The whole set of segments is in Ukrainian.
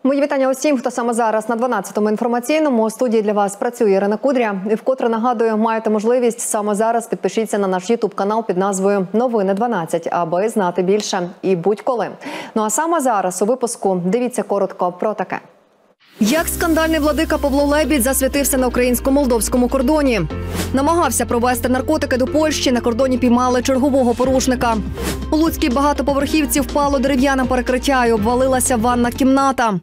Мої вітання усім, хто саме зараз на 12-му інформаційному. У студії для вас працює Ірина Кудря. І вкотре нагадую, маєте можливість саме зараз підпишіться на наш ютуб-канал під назвою «Новини 12», аби знати більше і будь-коли. Ну а саме зараз у випуску дивіться коротко про таке. Як скандальний владика Павло Лебідь засвітився на українсько-молдовському кордоні. Намагався провезти наркотики до Польщі, на кордоні піймали чергового порушника. У Луцькій багатоповерхівці впало дерев'яне перекриття і обвалилася ванна кімната.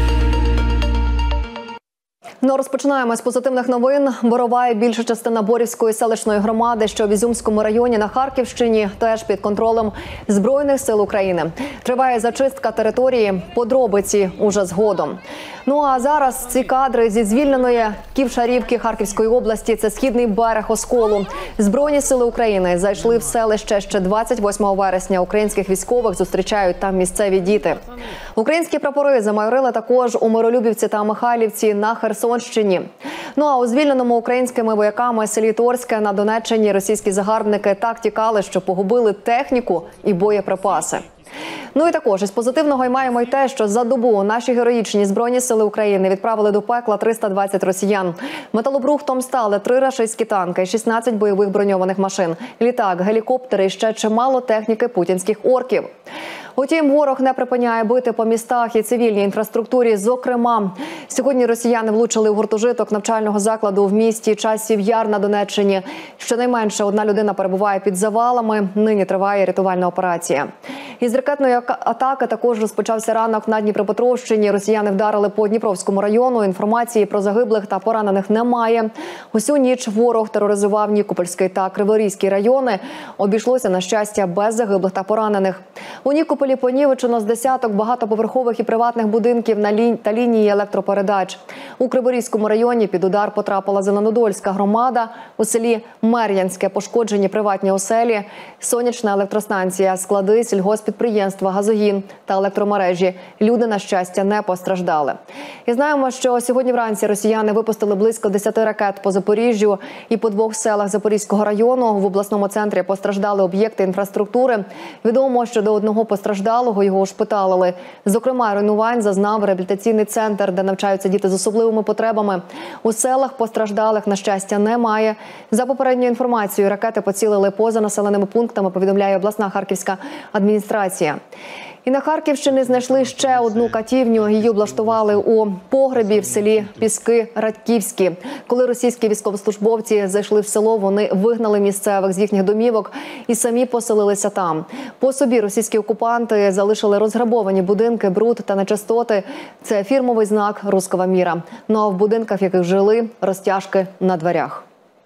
Ну, розпочинаємо з позитивних новин. Борова і більша частина Борівської селищної громади, що в Ізюмському районі на Харківщині, теж під контролем Збройних сил України. Триває зачистка території, подробиці уже згодом. Ну а зараз ці кадри зі звільненої Ківшарівки Харківської області – це східний берег Осколу. Збройні сили України зайшли в селище ще 28 вересня. Українських військових зустрічають там місцеві діти. Українські прапори замайорили також у Миролюбівці та Михайлівці на Херсонщині. Ну а у звільненому українськими вояками селі Торське на Донеччині російські загарбники так тікали, що погубили техніку і боєприпаси. Ну і також із позитивного маємо й те, що за добу наші героїчні Збройні сили України відправили до пекла 320 росіян. Металобрухтом стали 3 рашистські танки, 16 бойових броньованих машин, літак, гелікоптери і ще чимало техніки путінських орків. Утім, ворог не припиняє бити по містах і цивільній інфраструктурі, зокрема. Сьогодні росіяни влучили у гуртожиток навчального закладу в місті Часів Яр на Донеччині. Щонайменше одна людина перебуває під завалами. Нині триває рятувальна операція. Із ракетної атаки також розпочався ранок на Дніпропетровщині. Росіяни вдарили по Дніпровському району. Інформації про загиблих та поранених немає. Усю ніч ворог тероризував Нікопольський та Криворізький райони. Обійшлося, на щастя, без загиблих та поранених. У Нікополі понівечено з десяток багатоповерхових і приватних будинків та лінії електропередач. У Криворізькому районі під удар потрапила Зеленодольська громада. У селі Мер'янське пошкоджені приватні оселі, сонячна електростанція, склади, сільгосппідприємства, газогін та електромережі. Люди, на щастя, не постраждали. І знаємо, що сьогодні вранці росіяни випустили близько 10 ракет по Запоріжжю і по 2 селах Запорізького району. В обласному центрі постраждали об'єкти інфраструктури. Відомо, що до одного постраждалого його ушпиталили. Зокрема, руйнувань зазнав реабілітаційний центр, де навчаються діти з особливими потребами. У селах постраждалих, на щастя, немає. За попередньою інформацією, ракети поцілили поза населеними пунктами, повідомляє обласна харківська адміністрація. І на Харківщині знайшли ще одну катівню. Її облаштували у погребі в селі Піски-Радьківські. Коли російські військовослужбовці зайшли в село, вони вигнали місцевих з їхніх домівок і самі поселилися там. По собі російські окупанти залишили розграбовані будинки, бруд та нечистоти. Це фірмовий знак «Руского міра». Ну а в будинках, в яких жили, розтяжки на дверях.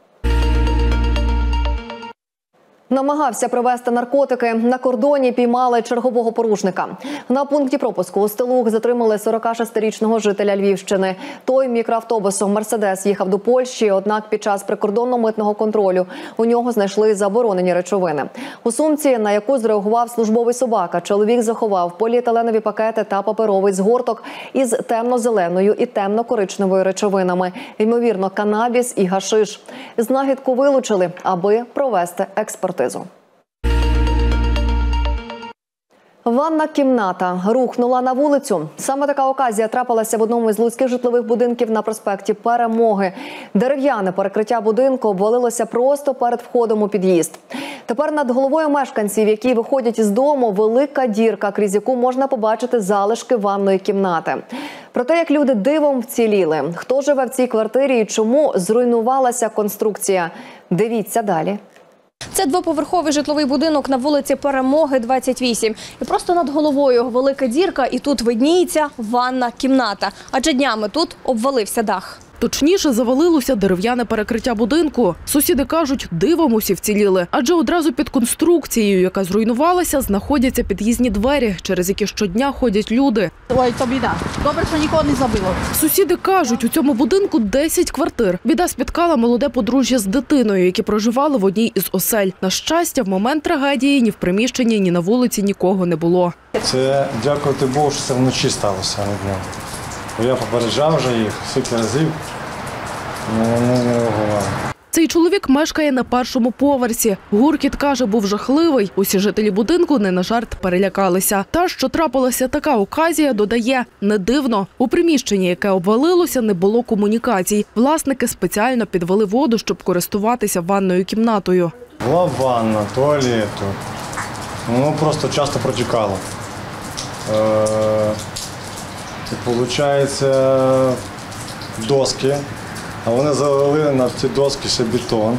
Намагався привезти наркотики. На кордоні піймали чергового порушника. На пункті пропуску у Стелух затримали 46-річного жителя Львівщини. Той мікроавтобусом «Мерседес» їхав до Польщі, однак під час прикордонно-митного контролю у нього знайшли заборонені речовини. У сумці, на яку зреагував службовий собака, чоловік заховав поліетиленові пакети та паперовий згорток із темно-зеленою і темно-коричневою речовинами. Ймовірно, канабіс і гашиш. Знахідку вилучили, аби провести експертизу. Ванна кімната рухнула на вулицю. Саме така оказія трапилася в одному із луцьких житлових будинків на проспекті Перемоги. Дерев'яне перекриття будинку обвалилося просто перед входом у під'їзд. Тепер над головою мешканців, які виходять із дому, велика дірка, крізь яку можна побачити залишки ванної кімнати. Про те, як люди дивом вціліли, хто живе в цій квартирі і чому зруйнувалася конструкція, дивіться далі. Це двоповерховий житловий будинок на вулиці Перемоги, 28. І просто над головою велика дірка, і тут видніється ванна кімната. Адже днями тут обвалився дах. Точніше, завалилося дерев'яне перекриття будинку. Сусіди кажуть, дивом усі вціліли. Адже одразу під конструкцією, яка зруйнувалася, знаходяться під'їзні двері, через які щодня ходять люди. Ой, то біда. Добре, що нікого не забило. Сусіди кажуть, у цьому будинку 10 квартир. Біда спіткала молоде подружжя з дитиною, які проживали в одній із осель. На щастя, в момент трагедії ні в приміщенні, ні на вулиці нікого не було. Це, дякувати Богу, що це вночі сталося, а не днем. Бо я попереджав вже їх скільки разів, але вони не реагували. Цей чоловік мешкає на першому поверсі. Гуркіт, каже, був жахливий. Усі жителі будинку не на жарт перелякалися. Та, що трапилася така оказія, додає, не дивно. У приміщенні, яке обвалилося, не було комунікацій. Власники спеціально підвели воду, щоб користуватися ванною кімнатою. Була ванна, туалет. Воно просто часто протікало. Виходить, доски, а вони залили на ці доски ще бетон.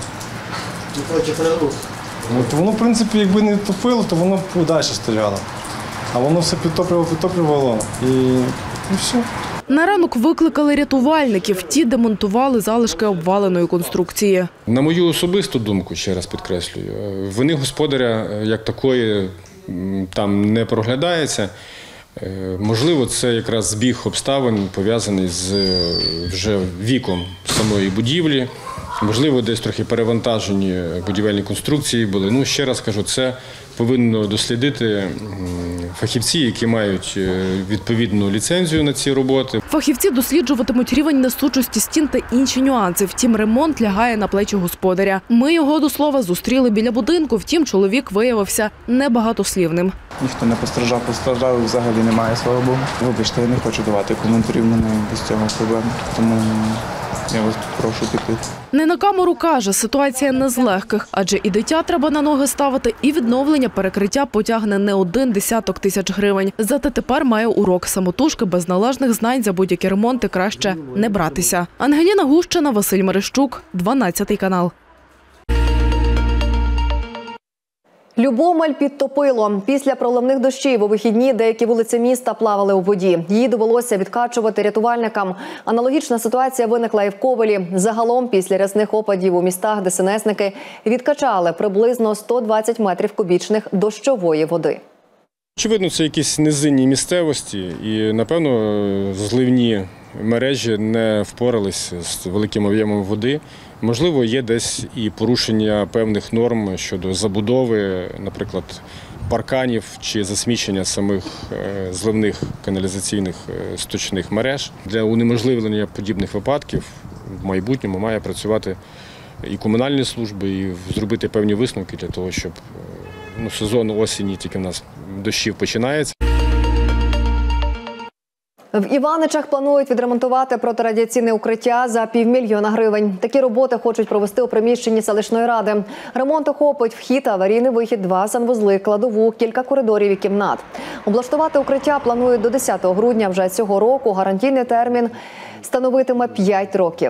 Воно, в принципі, якби не топило, то воно б далі стояло. А воно все підтоплювало і все. На ранок викликали рятувальників. Ті демонтували залишки обваленої конструкції. На мою особисту думку, ще раз підкреслюю, вини господаря як такої там не проглядається. Можливо, це якраз збіг обставин, пов'язаний з вже віком самої будівлі. Можливо, десь трохи перевантажені будівельні конструкції були. Ну, ще раз кажу, це повинно дослідити фахівці, які мають відповідну ліцензію на ці роботи. Фахівці досліджуватимуть рівень несучості стін та інші нюанси. Втім, ремонт лягає на плечі господаря. Ми його, до слова, зустріли біля будинку. Втім, чоловік виявився небагатослівним. Ніхто не постраждав, взагалі немає, слава Богу. Вибачте, я не хочу давати коментарів, мене без цього проблем, тому я вас прошу піти. Не на камеру каже, ситуація не з легких, адже і дитя треба на ноги ставити, і відновлення перекриття потягне не 1 десяток тисяч гривень. Зате тепер має урок. Самотужки без належних знань за будь-які ремонти краще не братися. Ангеліна Гущина, Василь Мерещук, 12 канал. Любомель підтопило. Після проливних дощів у вихідні деякі вулиці міста плавали у воді. Її довелося відкачувати рятувальникам. Аналогічна ситуація виникла і в Ковелі. Загалом після рясних опадів у містах ДСНСники відкачали приблизно 120 метрів кубічних дощової води. Очевидно, це якісь низинні місцевості і, напевно, зливні мережі не впорались з великим об'ємом води. Можливо, є десь і порушення певних норм щодо забудови, наприклад, парканів чи засмічення самих зливних каналізаційних сточних мереж. Для унеможливлення подібних випадків в майбутньому має працювати і комунальні служби, і зробити певні висновки для того, щоб сезон осені тільки в нас дощів починається. В Іваничах планують відремонтувати протирадіаційне укриття за $500 000 гривень. Такі роботи хочуть провести у приміщенні селищної ради. Ремонт охопить вхід, аварійний вихід, 2 санвузли, кладову, кілька коридорів і кімнат. Облаштувати укриття планують до 10 грудня вже цього року. Гарантійний термін становитиме 5 років.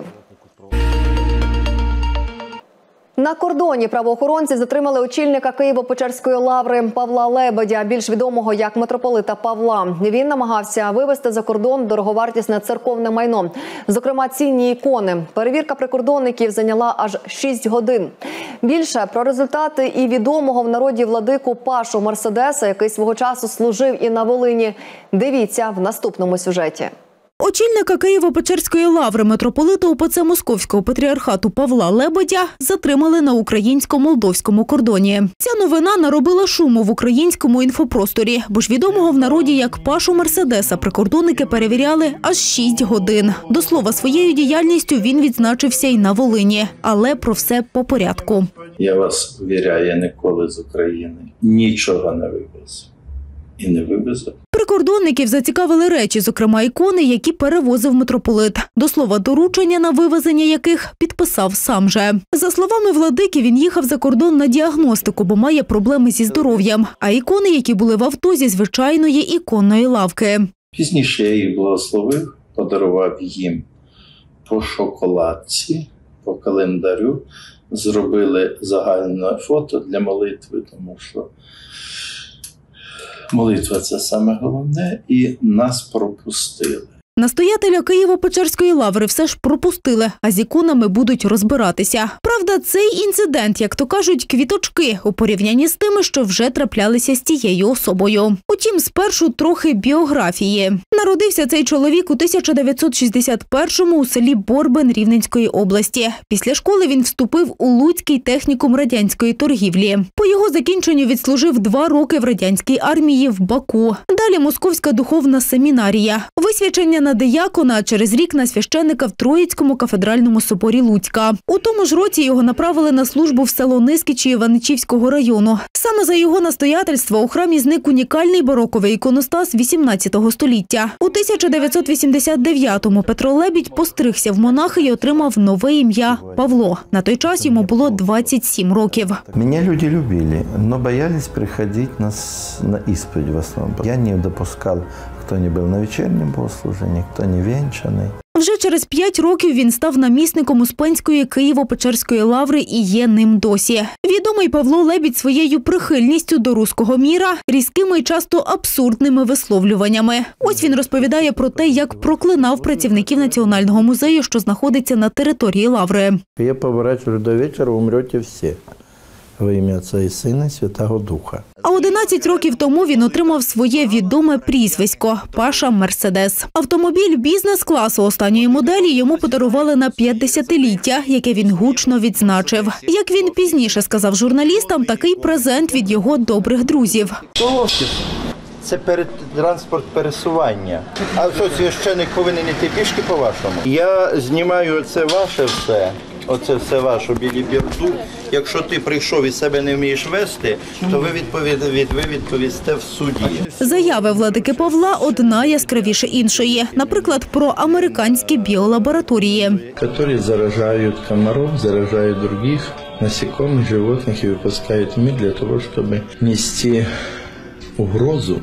На кордоні правоохоронці затримали очільника Києво-Печерської лаври Павла Лебедя, більш відомого як митрополита Павла. Він намагався вивезти за кордон дороговартісне церковне майно, зокрема цінні ікони. Перевірка прикордонників зайняла аж 6 годин. Більше про результати і відомого в народі владику Пашу Мерседеса, який свого часу служив і на Волині. Дивіться в наступному сюжеті. Очільника Києво-Печерської лаври митрополита УПЦ Московського патріархату Павла Лебедя затримали на українсько-молдовському кордоні. Ця новина наробила шуму в українському інфопросторі, бо ж відомого в народі як Пашу Мерседеса прикордонники перевіряли аж 6 годин. До слова, своєю діяльністю він відзначився й на Волині. Але про все по порядку. Я вас увіряю, я ніколи з України нічого не вивез. І не вивезу. Прикордонників зацікавили речі, зокрема ікони, які перевозив митрополит. До слова, доручення на вивезення яких підписав сам же. За словами владики, він їхав за кордон на діагностику, бо має проблеми зі здоров'ям. А ікони, які були в авто зі звичайної іконної лавки. Пізніше я їх благословив, подарував їм по шоколадці, по календарю. Зробили загальне фото для молитви, тому що молитва – це саме головне, і нас пропустили. Настоятеля Києво-Печерської лаври все ж пропустили, а з іконами будуть розбиратися. Правда, цей інцидент, як то кажуть, квіточки у порівнянні з тими, що вже траплялися з тією особою. Утім, спершу трохи біографії. Народився цей чоловік у 1961-му у селі Борбин Рівненської області. Після школи він вступив у Луцький технікум радянської торгівлі. По його закінченню відслужив 2 роки в радянській армії в Баку. Далі Московська духовна семінарія. Висвячення на диякона, а через рік на священника в Троїцькому кафедральному соборі Луцька. У тому ж році його направили на службу в село Нискичі Іваничівського району. Саме за його настоятельства у храмі зник унікальний бароковий іконостас XVIII століття. У 1989-му Петро Лебідь постригся в монахи і отримав нове ім'я – Павло. На той час йому було 27 років. Меня люди любили, но боялись приходить на исповедь в основном. Я не допускал, кто не был на вечернем богослужении, кто не венчаний. Вже через 5 років він став намісником Успенської Києво-Печерської лаври і є ним досі. Відомий Павло Лебідь своєю прихильністю до руського міра, різкими і часто абсурдними висловлюваннями. Ось він розповідає про те, як проклинав працівників Національного музею, що знаходиться на території лаври. Я поворачиваю до вечора, умрете всі. Во ім'я Отця і Сина, і Святого Духа. А 11 років тому він отримав своє відоме прізвисько – Паша Мерседес. Автомобіль бізнес-класу останньої моделі йому подарували на 50-ліття, яке він гучно відзначив. Як він пізніше сказав журналістам, такий презент від його добрих друзів. Це транспорт пересування. А що, священик повинен йти пішки по-вашому? Я знімаю оце ваше все. Оце все ваше білі бірду. Якщо ти прийшов і себе не вмієш вести, то ви відповісте в суді. Заяви владики Павла одна яскравіше іншої. Наприклад, про американські біолабораторії. Які заражають комаров, заражають інших насекомых, животних і випускають в мир для того, щоб нести угрозу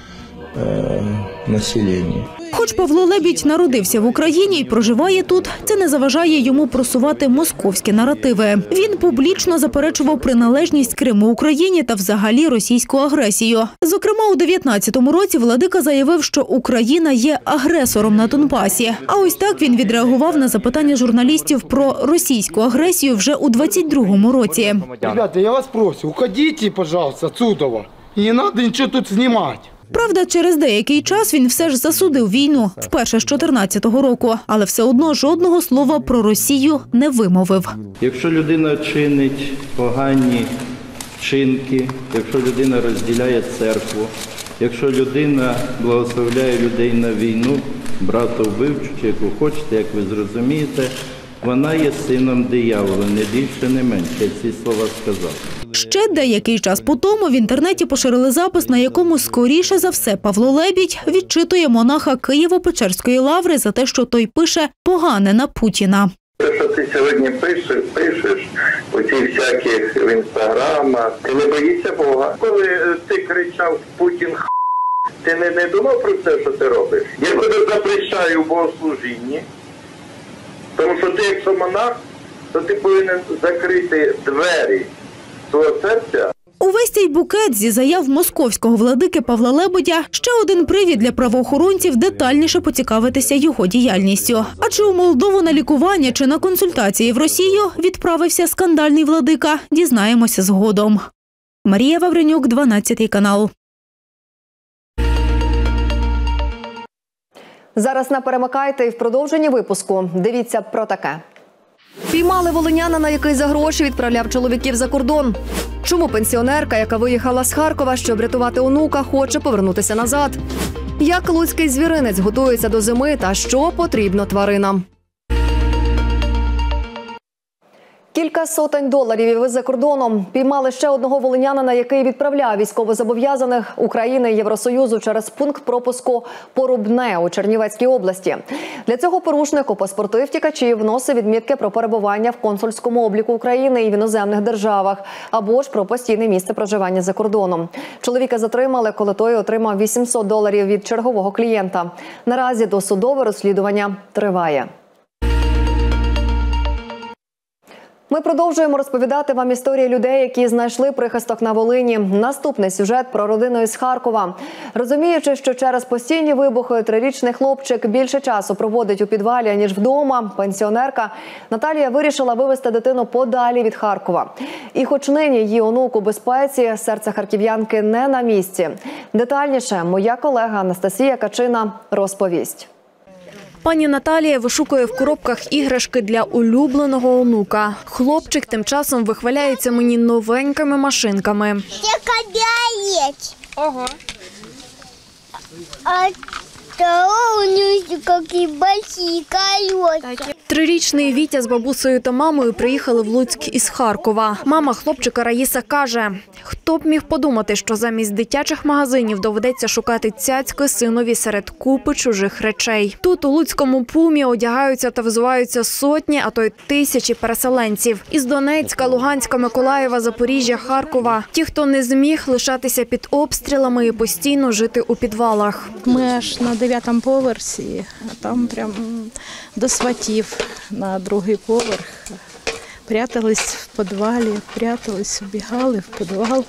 населенню. Хоч Павло Лебідь народився в Україні і проживає тут, це не заважає йому просувати московські наративи. Він публічно заперечував приналежність Криму Україні та взагалі російську агресію. Зокрема, у 19-му році владика заявив, що Україна є агресором на Донбасі. А ось так він відреагував на запитання журналістів про російську агресію вже у 22-му році. Ребята, я вас прошу, уходіть, пожалуйста, отсюда. І не треба нічого тут знімати. Правда, через деякий час він все ж засудив війну, вперше з 14-го року, але все одно жодного слова про Росію не вимовив. Якщо людина чинить погані вчинки, якщо людина розділяє церкву, якщо людина благословляє людей на війну, братовбивчу, чи яку хочете, як ви зрозумієте, вона є сином диявола, не більше, не менше, я ці слова сказав. Ще деякий час по тому в інтернеті поширили запис, на якому, скоріше за все, Павло Лебідь відчитує монаха Києво-Печерської лаври за те, що той пише погане на Путіна. Те, що ти сьогодні пишеш у цих всяких в інстаграмах, ти не боїшся Бога. Коли ти кричав «Путін х**», ти не думав про те, що ти робиш? Я тебе запрещаю в богослужінні, тому що ти, якщо монах, то ти повинен закрити двері свого серця. Увесь цей букет зі заяв московського владики Павла Лебедя – ще один привід для правоохоронців детальніше поцікавитися його діяльністю. А чи у Молдову на лікування, чи на консультації в Росію відправився скандальний владика, дізнаємося згодом. Марія Вавренюк, 12 канал. Зараз не перемикайте і в продовженні випуску дивіться про таке. Піймали волинянина, який за гроші відправляв чоловіків за кордон. Чому пенсіонерка, яка виїхала з Харкова, щоб рятувати онука, хоче повернутися назад? Як луцький звіринець готується до зими та що потрібно тваринам? Кілька сотень доларів і ви за кордоном. Піймали ще одного волинянина, який відправляв військовозобов'язаних України і Євросоюзу через пункт пропуску Порубне у Чернівецькій області. Для цього порушник у паспорти втікачів вносив відмітки про перебування в консульському обліку України і в іноземних державах, або ж про постійне місце проживання за кордоном. Чоловіка затримали, коли той отримав $800 від чергового клієнта. Наразі досудове розслідування триває. Ми продовжуємо розповідати вам історії людей, які знайшли прихисток на Волині. Наступний сюжет про родину із Харкова. Розуміючи, що через постійні вибухи 3-річний хлопчик більше часу проводить у підвалі, ніж вдома, пенсіонерка Наталія вирішила вивезти дитину подалі від Харкова. І хоч нині її онук у безпеці, серце харків'янки не на місці. Детальніше моя колега Анастасія Качина розповість. Пані Наталія вишукує в коробках іграшки для улюбленого онука. Хлопчик тим часом вихваляється мені новенькими машинками. Це кабіалець. Ого. Какие большие колеса. Трирічний Вітя з бабусею та мамою приїхали в Луцьк із Харкова. Мама хлопчика Раїса каже, хто б міг подумати, що замість дитячих магазинів доведеться шукати цяцьки синові серед купи чужих речей. Тут у Луцькому ПУМі одягаються та взуваються сотні, а то й тисячі переселенців. Із Донецька, Луганська, Миколаєва, Запоріжжя, Харкова. Ті, хто не зміг лишатися під обстрілами і постійно жити у підвалах. Ми аж на 9-му поверсі, а там прям до сватів на 2-й поверх. Прятались в підвалі, убігали в підвал.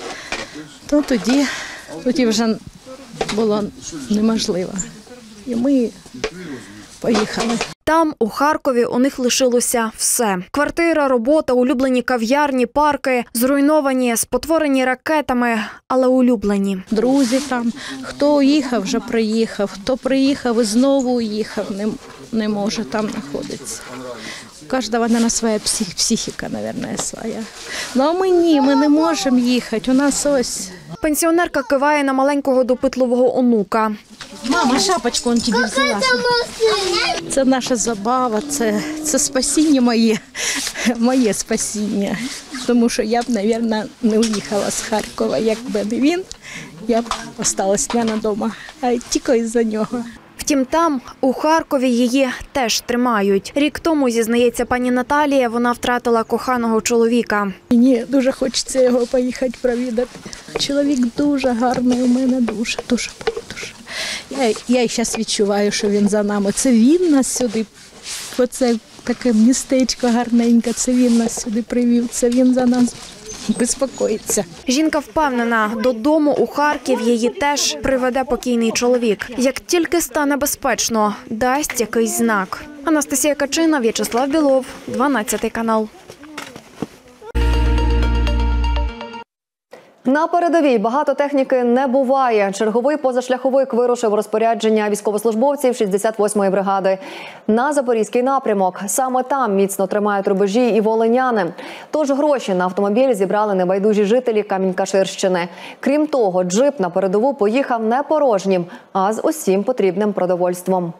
То тоді вже було неможливо. І ми поїхали. Там, у Харкові, у них лишилося все. Квартира, робота, улюблені кав'ярні, парки, зруйновані, спотворені ракетами, але улюблені. Друзі там, хто уїхав, вже приїхав, хто приїхав і знову уїхав, не може там знаходитися. У кожного, наверное, своя психіка, наверное, своя. Ну а ми ні, ми не можемо їхати, у нас ось. Пенсіонерка киває на маленького допитливого онука. Мама, шапочку он тобі взяла. Це наша забава, це спасіння моє спасіння. Тому що я б, мабуть, не уїхала з Харкова, якби не він, я б залишилась вдома, а тільки із-за нього. Втім, там, у Харкові, її теж тримають. Рік тому, зізнається пані Наталія, вона втратила коханого чоловіка. Мені дуже хочеться його поїхати провідати. Чоловік дуже гарний у мене, дуже. Я і зараз відчуваю, що він за нами. Це він нас сюди, оце таке містечко гарненьке, це він нас сюди привів, це він за нас безпокоїться. Жінка впевнена, додому у Харків її теж приведе покійний чоловік. Як тільки стане безпечно, дасть якийсь знак. Анастасія Качина, В'ячеслав Білов, 12 канал. На передовій багато техніки не буває. Черговий позашляховик вирушив у розпорядження військовослужбовців 68-ї бригади на Запорізький напрямок. Саме там міцно тримають рубежі і волиняни. Тож гроші на автомобіль зібрали небайдужі жителі Камінь-Каширщини. Крім того, джип на передову поїхав не порожнім, а з усім потрібним продовольством.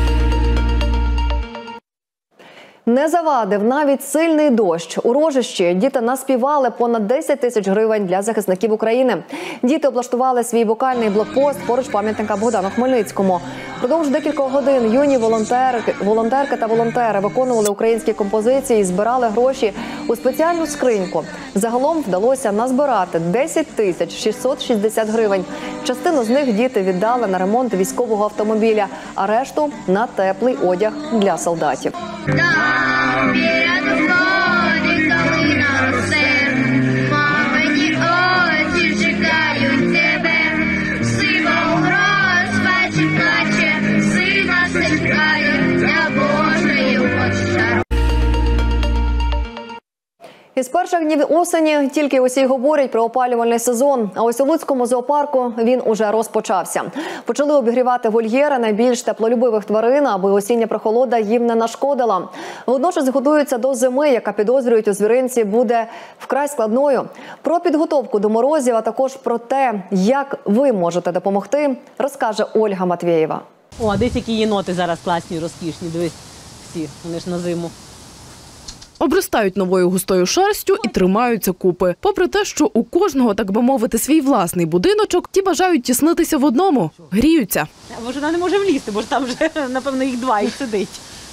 Не завадив навіть сильний дощ. У Рожищі діти наспівали понад 10 тисяч гривень для захисників України. Діти облаштували свій вокальний блокпост поруч пам'ятника Богдану Хмельницькому. Впродовж декількох годин юні волонтерки та волонтери виконували українські композиції і збирали гроші у спеціальну скриньку. Загалом вдалося назбирати 10 тисяч 660 гривень. Частину з них діти віддали на ремонт військового автомобіля, а решту – на теплий одяг для солдатів. Із перших днів осені тільки усі говорять про опалювальний сезон. А ось у Луцькому зоопарку він уже розпочався. Почали обігрівати вольєри найбільш теплолюбивих тварин, аби осіння прохолода їм не нашкодила. Водночас готуються до зими, яка, підозрюють у звіринці, буде вкрай складною. Про підготовку до морозів, а також про те, як ви можете допомогти, розкаже Ольга Матвєєва. О, десь які єноти зараз класні, розкішні, дивись, всі, вони ж на зиму. Обростають новою густою шерстю і тримаються купи. Попри те, що у кожного, так би мовити, свій власний будиночок, ті бажають тіснитися в одному, гріються. Бо ж вона не може влізти, бо ж там вже, напевно, їх 2 і сидить.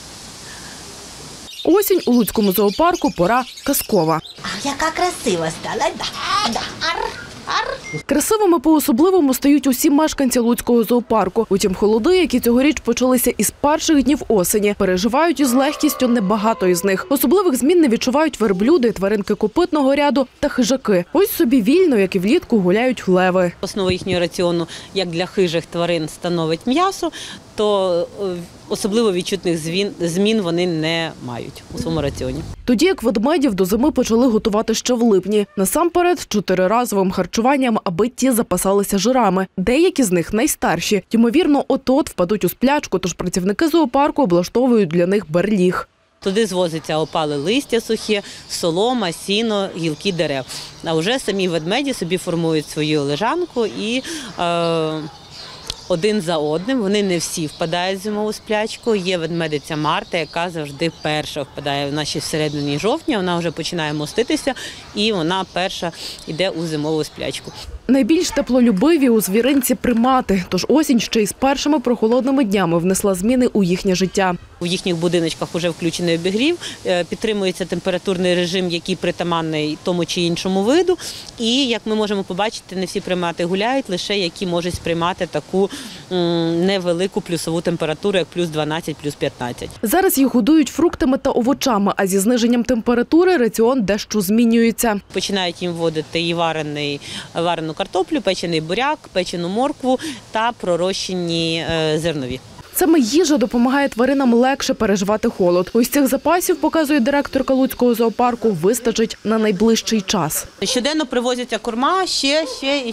Осінь у Луцькому зоопарку пора казкова. Яка красива стала, да. Красивими по-особливому стають усі мешканці Луцького зоопарку. Утім, холоди, які цьогоріч почалися із перших днів осені, переживають із легкістю небагато із них. Особливих змін не відчувають верблюди, тваринки копитного ряду та хижаки. Ось собі вільно, як і влітку, гуляють леви. Основа їхнього раціону, як для хижих тварин, становить м'ясо, то особливо відчутних змін вони не мають у своєму раціоні. Тоді як ведмедів до зими почали готувати ще в липні. Насамперед 4-разовим харчуванням, аби ті запасалися жирами. Деякі з них найстарші. Ймовірно, от-от впадуть у сплячку, тож працівники зоопарку облаштовують для них берліг. Туди звозиться опале листя сухе, солома, сіно, гілки дерев. А вже самі ведмеді собі формують свою лежанку і один за одним. Вони не всі впадають в зимову сплячку. Є ведмедиця Марта, яка завжди перша впадає. Вона ще в середині жовтня, вона вже починає моститися і вона перша йде у зимову сплячку. Найбільш теплолюбиві у звіринці примати, тож осінь ще й з першими прохолодними днями внесла зміни у їхнє життя. У їхніх будиночках вже включений обігрів, підтримується температурний режим, який притаманний тому чи іншому виду. І, як ми можемо побачити, не всі примати гуляють, лише які можуть сприймати таку невелику плюсову температуру, як плюс 12, плюс 15. Зараз їх годують фруктами та овочами, а зі зниженням температури раціон дещо змінюється. Починають їм вводити і варену картоплю, печений буряк, печену моркву та пророщені зернові. Саме їжа допомагає тваринам легше переживати холод. Ось цих запасів, показує директорка Луцького зоопарку, вистачить на найближчий час. Щоденно привозяться корма, ще.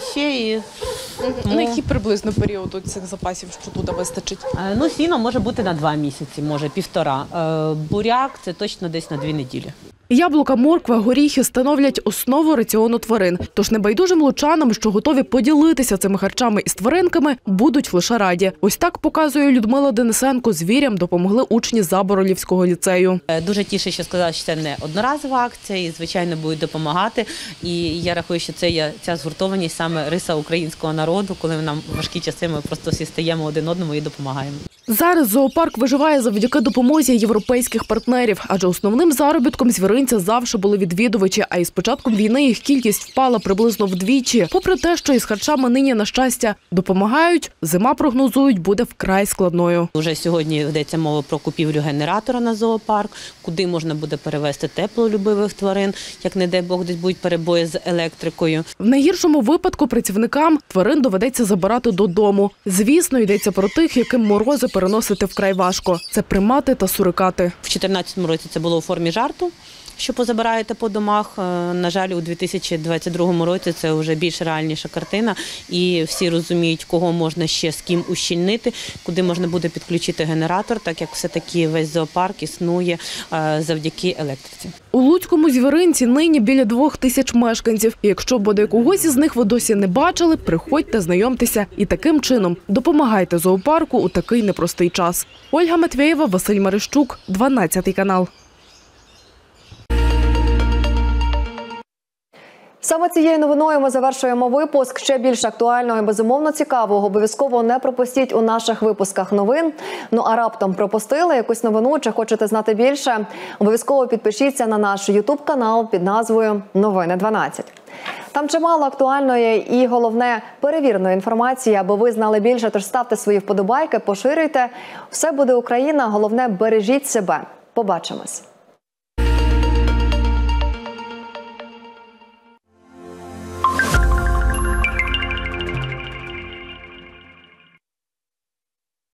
На який приблизно період цих запасів, що тут вистачить? Сіно може бути на 2 місяці, може 1,5. Буряк – це точно десь на 2 неділі. Яблука, морква, горіхи становлять основу раціону тварин. Тож небайдужим лучанам, що готові поділитися цими харчами із тваринками, будуть лише раді. Ось так, показує Людмила Денисенко, звірям допомогли учні Заборолівського ліцею. Дуже тішить, що сказала, що це не одноразова акція і, звичайно, будуть допомагати. І я рахую, що ця згуртованість саме риса українського народу, коли нам важкі часи, ми просто всі стаємо один одному і допомагаємо. Зараз зоопарк виживає завдяки допомозі європейських партнерів, адже основним заробітком звіринця завжди були відвідувачі, а із початком війни їх кількість впала приблизно вдвічі. Попри те, що із харчами нині, на щастя, допомагають, зима, прогнозують, буде вкрай складною. Уже сьогодні йдеться мова про купівлю генератора на зоопарк, куди можна буде перевезти теплолюбивих тварин, як, не дай Бог, десь будуть перебої з електрикою. В найгіршому випадку працівникам тварин доведеться забирати додому. Звісно, йдеться про тих, яким морози переносити вкрай важко. Це примати та сурикати. В 2014 році це було у формі жарту, що позабираєте по домах. На жаль, у 2022 році це вже більш реальніша картина. І всі розуміють, кого можна ще з ким ущільнити, куди можна буде підключити генератор, так як все-таки весь зоопарк існує завдяки електриці. У Луцькому звіринці нині біля 2000 мешканців. І якщо бодай когось із них ви досі не бачили, приходьте, знайомтеся і таким чином допомагайте зоопарку у такий непростий час. Ольга Матвєєва, Василь Марищук, 12 канал. Саме цією новиною ми завершуємо випуск. Ще більш актуального і безумовно цікавого обов'язково не пропустіть у наших випусках новин. Ну а раптом пропустили якусь новину чи хочете знати більше, обов'язково підпишіться на наш YouTube-канал під назвою «Новини 12». Там чимало актуальної і, головне, перевіреної інформації, аби ви знали більше, тож ставте свої вподобайки, поширюйте. Все буде Україна, головне, бережіть себе. Побачимось.